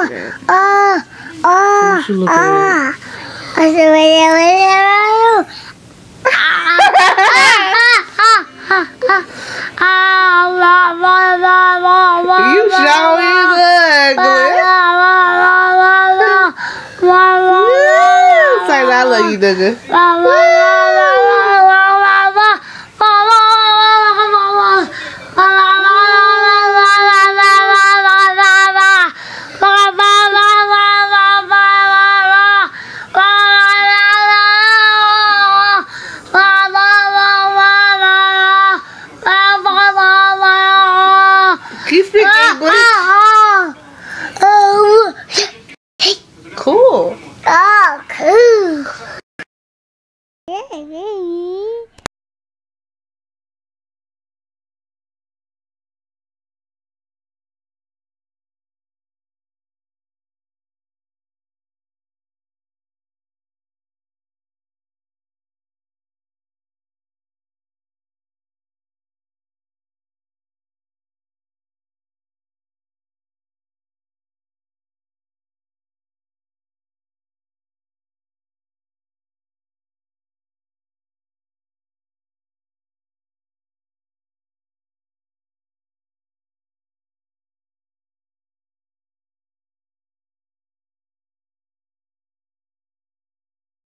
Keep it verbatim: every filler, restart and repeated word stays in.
ah, ah, What you looking ah. I said, wait, wait, wait, wait. You sure is ugly. Say I love you, nigga.